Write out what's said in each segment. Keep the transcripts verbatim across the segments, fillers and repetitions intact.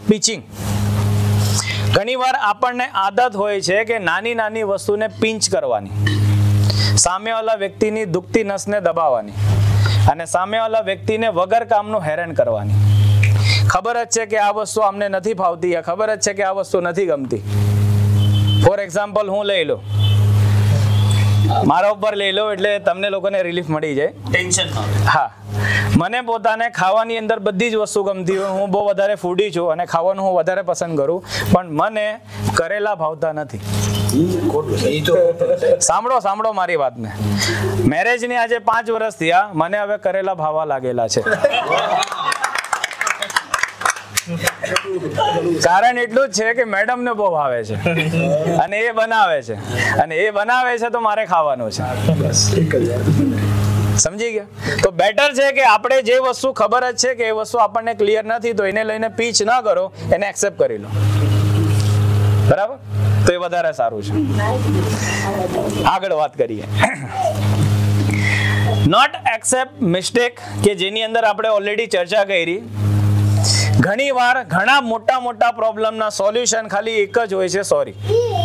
Pitching. ઘણીવાર આપણને આદત હોય છે કે નાની નાની વસ્તુને પિંચ કરવાની, સામેવાળા વ્યક્તિની દુખતી નસને દબાવવાની અને સામેવાળા વ્યક્તિને વગર કામનું હેરાન કરવાની. ખબર જ છે કે આ વસ્તુ અમને નથી ફાવતી, યા ખબર જ છે કે આ વસ્તુ નથી ગમતી. ફોર એક્ઝામ્પલ હું લઈ લો, મારા ઉપર લઈ લો એટલે તમને લોકોને રિલીફ મળી જાય, ટેન્શન ન હોય. હા, મને પોતાને ખાવાની અંદર બધી જ વસ્તુ ગમતી હોય, હું બહુ વધારે ફૂડી છું અને ખાવાનું હું વધારે પસંદ કરું, પણ મને કરેલા ભાવતા નથી. સાંભળો સાંભળો મારી વાતને. મેરેજની આજે પાંચ વર્ષ થયા, મને હવે કરેલા ભાવવા લાગેલા છે. કારણ એટલું જ છે કે મેડમ ને બહુ ભાવે છે અને એ બનાવે છે, અને એ બનાવે છે તો મારે ખાવાનું છે. સમજી ગયા? તો બેટર છે કે આપણે જે વસ્તુ ખબર જ છે કે એ વસ્તુ આપણને ક્લિયર નથી, તો એને લઈને પીચ ના કરો, એને એક્સેપ્ટ કરી લો. બરાબર? તો એ વધારે સારું છે. આગળ વાત કરીએ. નોટ એક્સેપ્ટ મિસ્ટેક, કે જેની અંદર આપણે ઓલરેડી ચર્ચા કરી. ઘણી વાર ઘણા મોટા મોટા પ્રોબ્લેમના સોલ્યુશન ખાલી એક જ હોય છે, સોરી.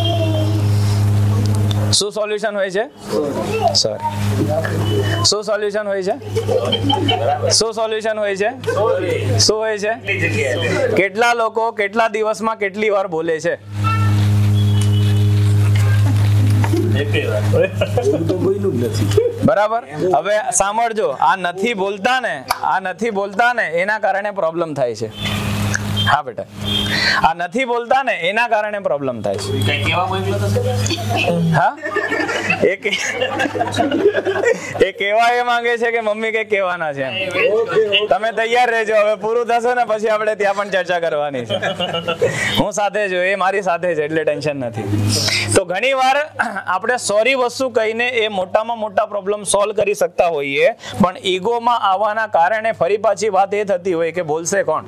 શું સોલ્યુશન હોય છે? સોરી. શું સોલ્યુશન હોય છે? શું સોલ્યુશન હોય છે? શું હોય છે? કેટલા લોકો કેટલા દિવસમાં કેટલી વાર બોલે છે? બરાબર. હવે સાંભળજો, આ નથી બોલતા ને આ નથી બોલતા ને એના કારણે પ્રોબ્લેમ થાય છે. હા બેટા, આ નથી બોલતા ને એના કારણે પ્રોબ્લેમ થાય છે. હા, એક એ કહેવા એ માંગે છે કે મમ્મી કઈ કહેવાના છે. તમે તૈયાર રહેજો, હવે પૂરું થશે ને પછી આપણે ત્યાં પણ ચર્ચા કરવાની છે. હું સાથે છું, એ મારી સાથે છે, એટલે ટેન્શન નથી. તો ઘણી વાર આપણે સોરી વસ્તુ કહીને એ મોટામાં મોટા પ્રોબ્લેમ સોલ્વ કરી શકતા હોઈએ, પણ ઈગોમાં આવવાના કારણે ફરી પાછી વાત એ થતી હોય કે બોલશે કોણ.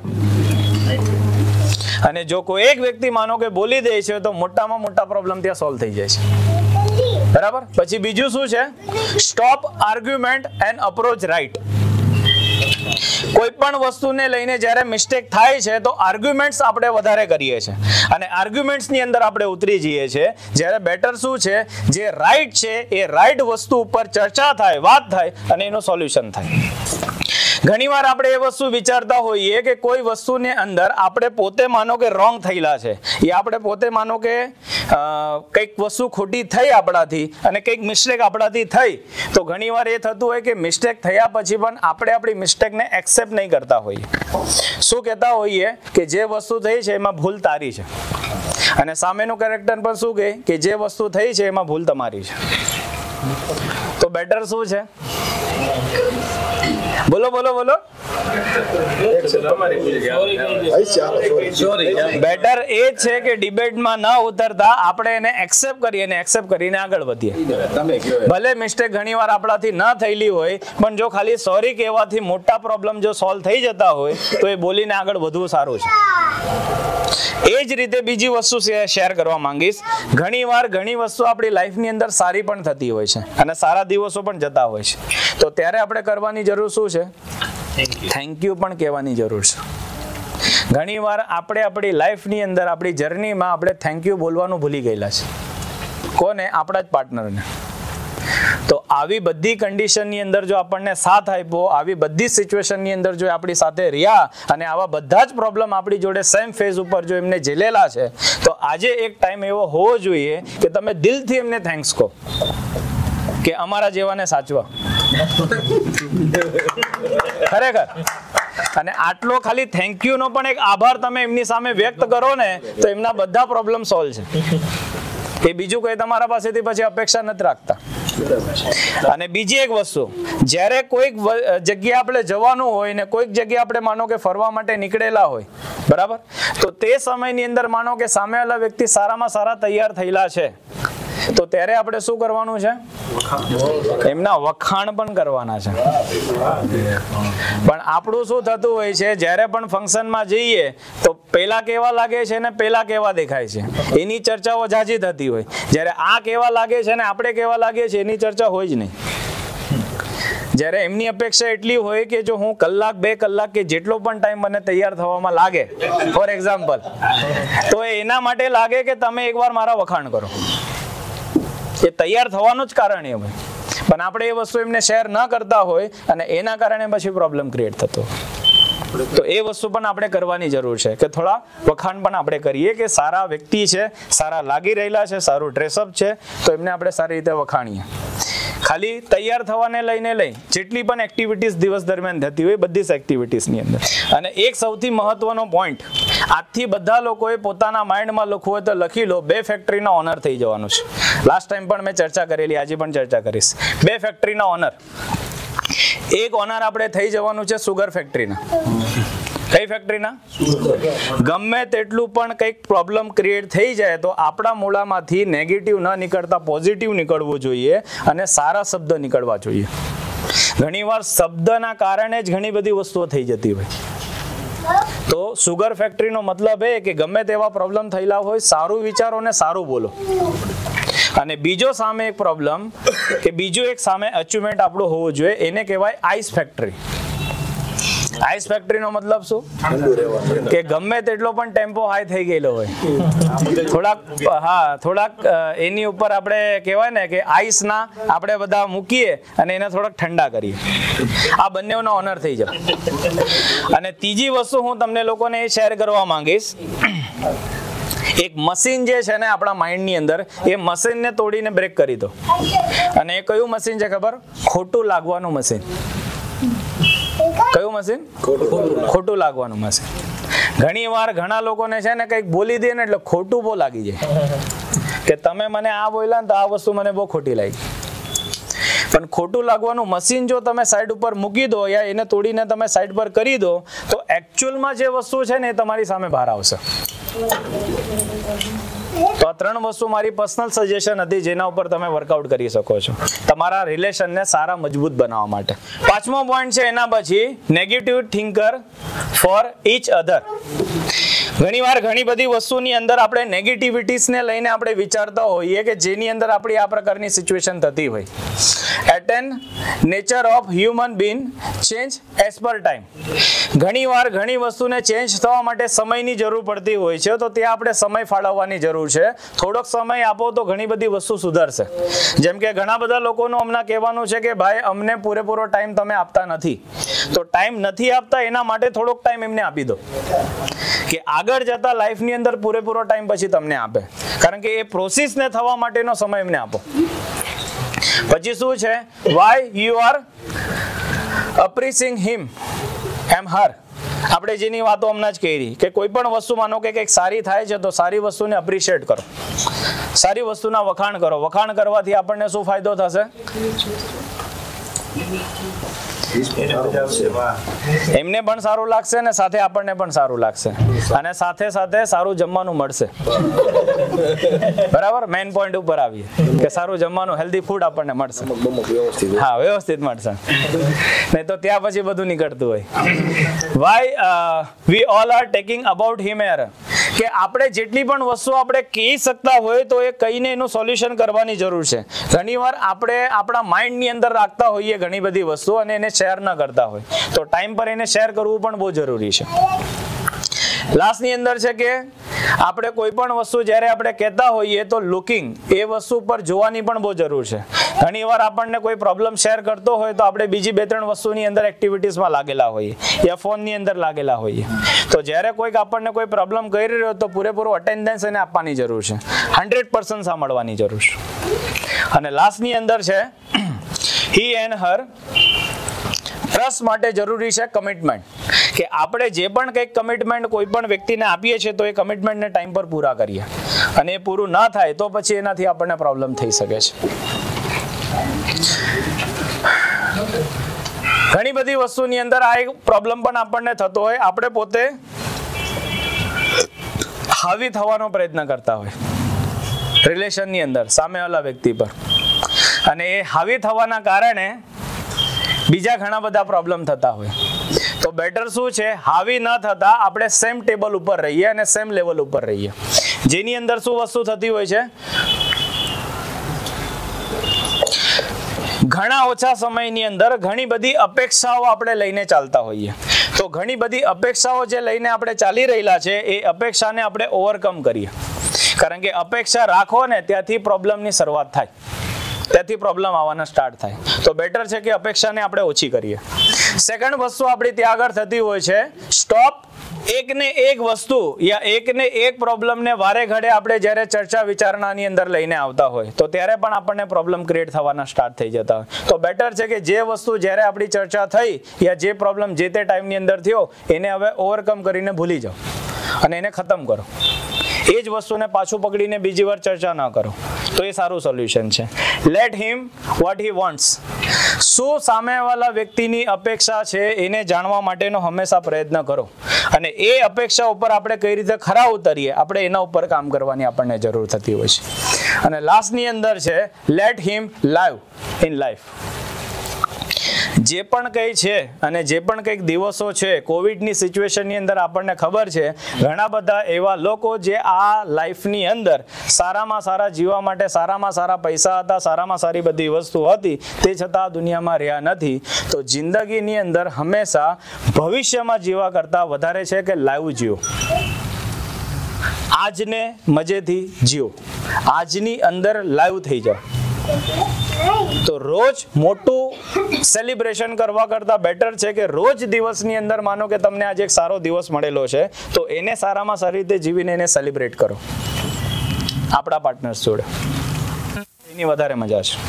અને જો કોઈ એક વ્યક્તિ માનો કે બોલી દે છે તો મોટામાં મોટા પ્રોબ્લેમ ત્યાં સોલ્વ થઈ જાય છે. બરાબર? પછી બીજું શું છે? Stop argument and approach right. કોઈ પણ વસ્તુને લઈને જ્યારે મિસ્ટેક થાય છે તો આર્ગ્યુમેન્ટ્સ આપણે વધારે કરીએ છીએ અને આર્ગ્યુમેન્ટ્સની અંદર આપણે ઉતરી જઈએ છીએ. જ્યારે બેટર શું છે, જે રાઈટ છે એ રાઈટ વસ્તુ ઉપર ચર્ચા થાય, વાત થાય અને એનું સોલ્યુશન થાય. ઘણીવાર આપણે એ વસ્તુ વિચારતા હોઈએ કે કોઈ વસ્તુને અંદર આપણે પોતે માનો કે રોંગ થયેલા છે, એ આપણે પોતે માનો કે કંઈક વસ્તુ ખોટી થઈ આપણાથી અને કંઈક મિસ્ટેક આપણાથી થઈ, તો ઘણીવાર એ થતું હોય કે મિસ્ટેક થયા પછી પણ આપણે આપણી મિસ્ટેકને એક્સેપ્ટ નહીં કરતા હોઈએ. શું કહેતા હોઈએ કે જે વસ્તુ થઈ છે એમાં ભૂલ તારી છે, અને સામેનું કેરેક્ટર પણ શું કહે કે જે વસ્તુ થઈ છે એમાં ભૂલ તમારી છે. તો બેટર શું છે? બોલો બોલો બોલો. બેટર એ છે કે ડિબેટમાં ન ઉતરતા આપણે એને એક્સેપ્ટ કરીએ અને એક્સેપ્ટ કરીને આગળ વધીએ. ભલે મિસ્ટેક ઘણીવાર આપણાથી ન થયેલી હોય, પણ જો ખાલી સોરી કહેવાથી મોટા પ્રોબ્લેમ જો સોલ્વ થઈ જતા હોય તો એ બોલીને આગળ વધવું સારું છે. એ જ રીતે બીજી વસ્તુ શેર કરવા માંગીશ. ઘણીવાર ઘણી વસ્તુ આપણી લાઈફની અંદર સારી પણ થતી હોય છે અને સારા દિવસો પણ જતા હોય છે, તો ત્યારે આપણે કરવાની જરૂર શું છે? થેન્ક યુ પણ કહેવાની જરૂર છે. ઘણીવાર આપણે આપણી લાઈફની અંદર આપણી જર્નીમાં આપણે થેન્ક યુ બોલવાનું ભૂલી ગયેલા છે. કોને? આપણા જ પાર્ટનરને. તો આવી બધી કન્ડિશનની અંદર જો આપણને સાથ આપ્યો, આવી બધી સિચ્યુએશનની અંદર જો આપણી સાથે રહ્યા અને આવા બધા જ પ્રોબ્લેમ આપણી જોડે સેમ ફેઝ ઉપર જો એમને ઝેલેલા છે, તો આજે એક ટાઈમ એવો હોવો જોઈએ કે તમે દિલથી એમને થેન્ક્સ કહો કે અમારા જેવાને સાચવા. ખરેખર. અને આટલો ખાલી થેન્ક યુ નો પણ એક આભાર તમે એમની સામે વ્યક્ત કરો ને, તો એમના બધા પ્રોબ્લેમ સોલ્વ છે. એ બીજું કોઈ તમારા પાસેથી પછી અપેક્ષા નથી રાખતા. અને બીજી એક વસ્તુ, જ્યારે કોઈક જગ્યાએ આપણે જવાનું હોય ને કોઈક જગ્યાએ આપણે માનો કે ફરવા માટે નીકળેલા હોય, બરાબર, તો તે સમયની અંદર માનો કે સામેવાળા વ્યક્તિ સારામાં સારા તૈયાર થયેલા છે, તો ત્યારે આપણે શું કરવાનું છે? એમના વખાણ પણ કરવાના છે. પણ આપણું શું થતું હોય છે, જ્યારે પણ ફંક્શનમાં જઈએ તો પેલા કેવા લાગે છે ને પેલા કેવા દેખાય છે એની ચર્ચાઓ જાજી થતી હોય, જ્યારે આ કેવા લાગે છે ને આપણે કેવા લાગે છે એની ચર્ચા હોય જ નહીં. જ્યારે એમની અપેક્ષા એટલી હોય કે જો હું કલાક બે કલાક કે જેટલો પણ ટાઈમ મને તૈયાર થવામાં લાગે, ફોર એક્ઝામ્પલ, તો એના માટે લાગે કે તમે એકવાર મારા વખાણ કરો. એ તૈયાર થવાનું જ કારણ એ હોય, પણ આપણે એ વસ્તુ એમને શેર ન કરતા હોય અને એના કારણે પછી પ્રોબ્લેમ ક્રિએટ થતો. તો એ વસ્તુ પણ આપણે કરવાની જરૂર છે કે થોડા વખાણ પણ આપણે કરીએ કે સારા વ્યક્તિ છે, સારા લાગી રહેલા છે, સારું ડ્રેસઅપ છે, તો એમને આપણે સારી રીતે વખાણીએ. ખાલી તૈયાર થવાને લઈને લઈ જેટલી પણ એક્ટિવિટીઝ દિવસ દરમિયાન થતી હોય બધી જ એક્ટિવિટીઝની અંદર. અને એક સૌથી મહત્વનો પોઈન્ટ, આજથી બધા લોકોએ પોતાના માઇન્ડમાં લખવું હોય તો લખી લો, બે ફેક્ટરીના ઓનર થઈ જવાનું છે. લાસ્ટ ટાઈમ પણ મેં ચર્ચા કરેલી, આજે પણ ચર્ચા કરીશ. બે ફેક્ટરીના ઓનર. એક ઓનર આપણે થઈ જવાનું છે સુગર ફેક્ટરીના. કઈ ફેક્ટરીના? ગમે તેટલું પણ કંઈક પ્રોબ્લેમ ક્રિએટ થઈ જાય તો આપણા મૂળામાંથી નેગેટિવ ન નીકળતા પોઝિટિવ નીકળવું જોઈએ અને સારા શબ્દ નીકળવા જોઈએ. ઘણીવાર શબ્દના કારણે જ ઘણી બધી વસ્તુઓ થઈ જતી હોય. તો સુગર ફેક્ટરીનો મતલબ એ કે ગમે તેવા પ્રોબ્લેમ થયેલા હોય, સારું વિચારો ને સારું બોલો. અને બીજો સામે એક પ્રોબ્લેમ કે બીજું એક સામે અચીવમેન્ટ આપણું હોવું જોઈએ, એને કહેવાય આઈસ ફેક્ટરી. આઈસ ફેક્ટરીનો મતલબ શું? કે ગમે તેટલો પણ ટેમ્પો હાઈ થઈ ગયેલો હોય, થોડાક હા થોડાક એની ઉપર આપણે કહેવાય ને કે આઈસના આપણે બધા મૂકીએ અને એને થોડાક ઠંડા કરીએ. આ બંનેનો ઓનર થઈ જાય. અને ત્રીજી વસ્તુ હું તમને લોકોને એ શેર કરવા માંગીશ, એક મશીન જે છે ને આપણા માઇન્ડની અંદર, એ મશીનને તોડીને બ્રેક કરી દો. અને એ કયું મશીન છે ખબર? ખોટું લાગવાનું મશીન. કયું મશીન? ખોટું લાગવાનું મશીન. ઘણી વાર ઘણા લોકોને છે ને કંઈક બોલી દે ને એટલે ખોટું બહુ લાગી જાય કે તમે મને આ બોલ્યા ને તો આ વસ્તુ મને બહુ ખોટી લાગી. પણ ખોટું લાગવાનું મશીન જો તમે સાઈડ ઉપર મૂકી દો યા એને તોડીને તમે સાઈડ પર કરી દો તો એકચ્યુઅલમાં જે વસ્તુ છે ને એ તમારી સામે બહાર આવશે. તો આ ત્રણ વસ્તુ મારી પર્સનલ સજેશન હતી જેના ઉપર તમે વર્કઆઉટ કરી શકો છો તમારા રિલેશનને સારા મજબૂત બનાવવા માટે. પાંચમો પોઈન્ટ છે એના પછી negative thinker for each other. ઘણીવાર ઘણી બધી વસ્તુની અંદર આપણે નેગેટિવિટીઝને લઈને આપણે વિચારતા હોઈએ કે જેની અંદર આપણી આ પ્રકારની સિચ્યુએશન થતી હોય. At an nature of human being change as per time. ઘણીવાર ઘણી વસ્તુને ચેન્જ થવા માટે સમયની જરૂર પડતી હોય છે, તો ત્યાં આપણે સમય ફાળવવાની જરૂર છે. થોડોક સમય આપો તો ઘણી બધી વસ્તુ સુધરશે. જેમ કે ઘણા બધા લોકોનું હમણાં કહેવાનું છે કે ભાઈ અમને પૂરેપૂરો ટાઈમ તમે આપતા નથી, તો ટાઈમ નથી આપતા એના માટે થોડોક ટાઈમ એમને આપી દો કે આગળ જતા લાઈફની અંદર પૂરેપૂરો ટાઈમ પછી તમને આપે, કારણ કે એ પ્રોસેસને થવા માટેનો સમય એમને આપો. પછી શું છે? Why you are appreciating him and her. આપણે જેની વાતો હમણાં જ કરી કે કોઈ પણ વસ્તુ માનો કે કંઈક સારી થાય છે તો સારી વસ્તુને અપ્રિશિએટ કરો, સારી વસ્તુના વખાણ કરો. વખાણ કરવાથી આપણને શું ફાયદો થશે? એમને પણ સારું લાગશે ને સાથે આપણને પણ સારું લાગશે, અને સાથે સાથે સારું જમવાનું મળશે. બરાબર, મેઇન પોઈન્ટ ઉપર આવીએ કે સારું જમવાનું, હેલ્ધી ફૂડ આપણને મળશે. હા, વ્યવસ્થિત મળશે, નહીં તો ત્યાં પછી બધું નીકળતું હોય. Why we all are talking about him her. કે આપણે જેટલી પણ વસ્તુ આપણે કહી શકતા હોય તો એ કહીને એનું સોલ્યુશન કરવાની જરૂર છે. ઘણીવાર આપણે આપણા માઇન્ડની અંદર રાખતા હોઈએ ઘણી બધી વસ્તુ અને એને શેર ન કરતા હોય, તો ટાઈમ પર એને શેર કરવું પણ બહુ જરૂરી છે. લાસ્ટની અંદર છે કે આપણે કોઈ પણ વસ્તુ જ્યારે આપણે કહેતા હોઈએ તો લુકિંગ, એ વસ્તુ પર જોવાની પણ બહુ જરૂર છે. ઘણીવાર આપણને કોઈ પ્રોબ્લેમ શેર કરતો હોય તો આપણે બીજી બે ત્રણ વસ્તુની અંદર એક્ટિવિટીઝમાં લાગેલા હોઈએ યા ફોનની અંદર લાગેલા હોઈએ. તો જ્યારે કોઈક આપણને કોઈ પ્રોબ્લેમ કરી રહ્યો તો પૂરેપૂરો અટેન્ડન્સ એને આપવાની જરૂર છે, હંડ્રેડ પર્સન્ટ સાંભળવાની જરૂર છે. અને લાસ્ટની અંદર છે હી એન્ડ હર. ટ્રસ્ટ માટે જરૂરી છે કમિટમેન્ટ, કે આપણે જે પણ કંઈક કમિટમેન્ટ કોઈ પણ વ્યક્તિને આપીએ છીએ તો એ કમિટમેન્ટને ટાઈમ પર પૂરા કરીએ, અને એ પૂરું ના થાય તો પછી એનાથી આપણને પ્રોબ્લેમ થઈ શકે છે. ઘણી બધી વસ્તુની અંદર આ એક પ્રોબ્લેમ પણ આપણને થતો હોય, આપણે પોતે હાવી થવાનો પ્રયત્ન કરતા હોય રિલેશનની અંદર સામેવાળા વ્યક્તિ પર, અને એ હાવી થવાના કારણે બીજા ઘણા બધા પ્રોબ્લેમ થતા હોય. તો બેટર શું છે? હાવી ન થતા આપણે સેમ ટેબલ ઉપર રહીએ અને સેમ લેવલ ઉપર રહીએ. જેની અંદર શું વસ્તુ થતી હોય છે? ઘણા ઓછા સમયની અંદર ઘણી બધી અપેક્ષાઓ આપણે લઈને ચાલતા હોઈએ. તો ઘણી બધી અપેક્ષાઓ જે લઈને આપણે ચાલી રહેલા છે એ અપેક્ષાને આપણે ઓવરકમ કરીએ. કારણ કે અપેક્ષા રાખો ને ત્યાંથી પ્રોબ્લેમની શરૂઆત થાય, ત્યાંથી પ્રોબ્લેમ આવવાના સ્ટાર્ટ થાય. તો બેટર છે કે અપેક્ષાને આપણે ઓછી કરીએ. સેકન્ડ વસ્તુ આપણી ત્યાં આગળ થતી હોય છે સ્ટોપ. એકને એક વસ્તુ યા એકને એક પ્રોબ્લેમને વારે ઘડે આપણે જ્યારે ચર્ચા વિચારણાની અંદર લઈને આવતા હોય તો ત્યારે પણ આપણને પ્રોબ્લેમ ક્રિએટ થવાના સ્ટાર્ટ થઈ જતા હોય. તો બેટર છે કે જે વસ્તુ જ્યારે આપણી ચર્ચા થઈ યા જે પ્રોબ્લેમ જે તે ટાઈમની અંદર થયો એને હવે ઓવરકમ કરીને ભૂલી જાઓ અને એને ખતમ કરો. એ જ વસ્તુને પાછું પકડીને બીજી વાર ચર્ચા ન કરો. તો એ સારું સોલ્યુશન છે. Let him what he wants. શું સામેવાળા વ્યક્તિની અપેક્ષા છે એને જાણવા માટેનો હંમેશા પ્રયત્ન કરો અને એ અપેક્ષા ઉપર આપણે કઈ રીતે ખરા ઉતરીએ આપણે એના ઉપર કામ કરવાની આપણને જરૂર થતી હોય છે. અને લાસ્ટની અંદર છે let him live in life. જે પણ કંઈ છે અને જે પણ કંઈક દિવસો છે કોવિડની સિચ્યુએશનની અંદર આપણને ખબર છે ઘણા બધા એવા લોકો જે આ લાઈફની અંદર સારામાં સારા જીવવા માટે સારામાં સારા પૈસા હતા, સારામાં સારી બધી વસ્તુ હતી, તે છતાં આ દુનિયામાં રહ્યા નથી. તો જિંદગીની અંદર હંમેશા ભવિષ્યમાં જીવવા કરતાં વધારે છે કે લાઈવ જીવો. આજને મજેથી જીવો, આજની અંદર લાઈવ થઈ જાઓ. તો રોજ મોટું સેલિબ્રેશન કરવા કરતા બેટર છે કે રોજ દિવસની અંદર માનો કે તમને આજે એક સારો દિવસ મળેલો છે તો એને સારામાં સારી રીતે જીવીને એને સેલિબ્રેટ કરો આપણા પાર્ટનર્સ જોડે. એની વધારે મજા છે.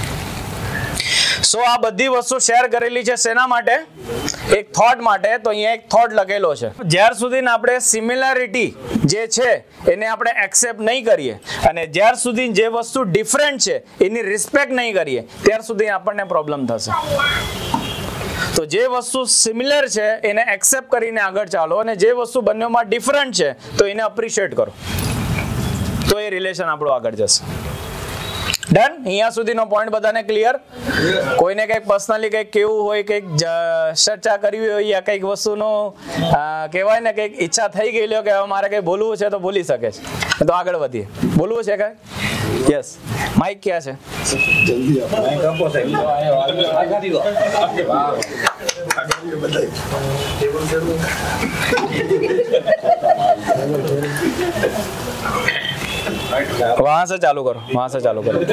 સો આ બધી વસ્તુ શેર કરેલી છે શેના માટે? એક થોટ માટે. તો અહીંયા એક થોટ લખેલો છે. જ્યાર સુધી આપણે સિમિલારિટી જે છે એને આપણે એક્સેપ્ટ નહીં કરીએ અને જ્યાર સુધી જે વસ્તુ ડિફરન્ટ છે એની રિસ્પેક્ટ નહીં કરીએ ત્યાર સુધી આપણને પ્રોબ્લેમ થશે. તો જે વસ્તુ સિમિલર છે એને એક્સેપ્ટ કરીને આગળ ચાલો અને જે વસ્તુ બંનેમાં ડિફરન્ટ છે તો એને અપ્રિશિએટ કરો. તો એ રિલેશન આપણું આગળ જશે. ડન? અહીંયા સુધીનો પોઈન્ટ બધાને ક્લિયર? કોઈને કંઈક પર્સનલી કંઈક કેવું હોય, કંઈક ચર્ચા કરવી હોય યા કંઈક વસ્તુનો કહેવાય ને કંઈક ઈચ્છા થઈ ગયેલી કે મારે કંઈ બોલવું છે તો બોલી શકે છે. તો આગળ વધીએ. બોલવું છે કાંઈ? યસ. માઇક ક્યાં છે? वहां से चालू करो, वहां से चालू करो.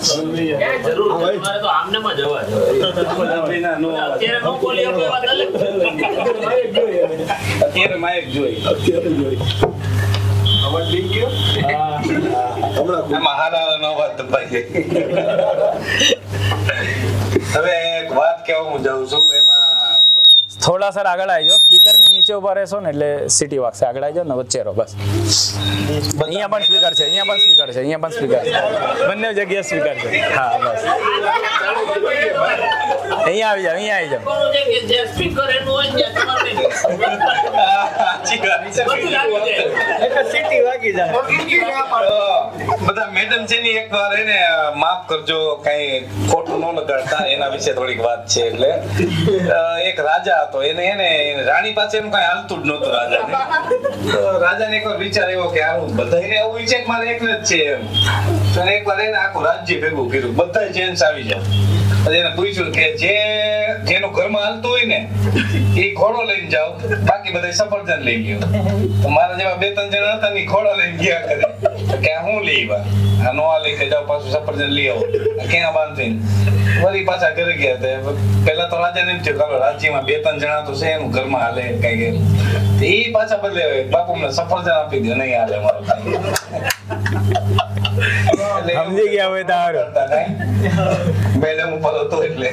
હવે એક વાત કહેવા હું જાઉં છું એમાં થોડા સર આગળ આવી જાઓ. સ્પીકર ની નીચે ઉભા રહેશો ને એટલે સિટી વાગશે. આગળ આવી જાઓ ને વચ્ચે રહો બસ. અહીંયા પણ સ્પીકર છે, અહીંયા પણ સ્પીકર છે, અહીંયા પણ સ્પીકર છે. બંને જગ્યાએ સ્પીકર છે. હા બસ અહીંયા આવી જાઓ, અહીંયા આવી જાઓ. સ્પીકર એનું હોય ને સિટી વાગી જાય. બધા મેડમ છે ને એકવાર એને માફ કરજો કઈ ખોટું ન લગાડતા એના વિશે થોડીક વાત છે. એટલે એક રાજા હતો, એને એને રાણી પાસે એનું કઈ હાલતું જ નહોતું રાજાને. તો રાજાને એકવાર વિચાર આવ્યો કે આવું બધાને એવું વિચાર મારે એકને જ છે એમ. તો એકવાર એને આખું રાજ્ય ભેગું કર્યું, બધા જેન્ટ્સ આવી જાવ. એને પૂછ્યું કે જે જેનું ઘરમાં હાલતું હોય ને એ ઘોડો લઈને જાવ, બાકી બધા સફરજન લઈ ગયો. તો મારા જેવા બે ત્રણ જણા હતા ને ઘોડો લઈને ગયા કરે કે હું લઈ આ નો લઈ કે જાવ પાછું સફરજન લઈ આવો ક્યાં બાંધીને વળી પાછા ઘરે ગયા. પેલા તો રાજાને એમ થયું ચાલો રાજ્યમાં બે ત્રણ જણા તો છે એનું ઘરમાં હાલે કઈ એ પાછા બદલે બાપુ મને સફરજન આપી દે નહીં હાલે મારો સમજી ગયા હોય તારો મેડમ ઉપર હતો એટલે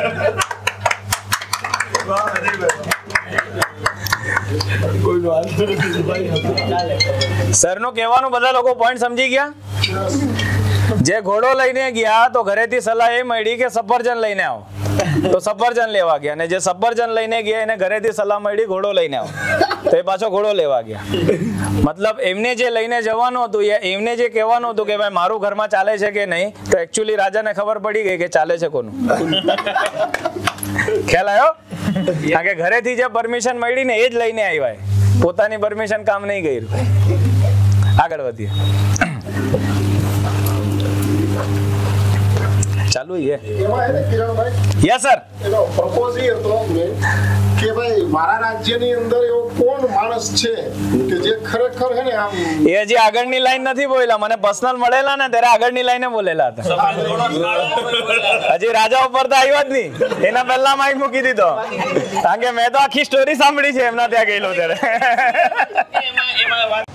સર નો કહેવાનું બધા લોકો પોઈન્ટ સમજી ગયા? જે ઘોડો લઈને ગયા તો ઘરેથી સલાહ એ મળી કે સફરજન લઈને આવો, તો સફરજન લેવા ગયા. અને જે સફરજન લઈને ગયા એને ઘરેથી સલાહ મળી ઘોડો લઈને આવો, તો એ પાછો ઘોડો લેવા ગયા. મતલબ એમને જે લઈને જવાનું હતું યા એમને જે કહેવાનું હતું કે ભાઈ મારું ઘરમાં ચાલે છે કે નહીં, તો એકચ્યુઅલી રાજાને ખબર પડી ગઈ કે ચાલે છે કોનું. ખ્યાલ આવ્યો? કારણ કે ઘરેથી જે પરમિશન મળી ને એ જ લઈને આવ્યા, પોતાની પરમિશન કામ નહીં કર્યું. આગળ વધીએ. ચાલો. ચાલુ છે એમાં હે ને કિરણભાઈ, યસ સર એનો પ્રપોઝ એ હતો મેં કે ભાઈ મારા રાજ્યની અંદર એવો કોણ માણસ છે કે જે ખરેખર હે ને આમ એ હજી આગળની લાઈન નથી બોલેલા, મને પર્સનલ મળેલા ને ત્યારે આગળની લાઈને બોલેલા હતા. હજી રાજા ઉપર તો આવ્યો જ નહીં, એના પહેલા માઇક મૂકી દીધો, કારણ કે મેં તો આખી સ્ટોરી સાંભળી છે એમના ત્યાં ગયેલો ત્યારે.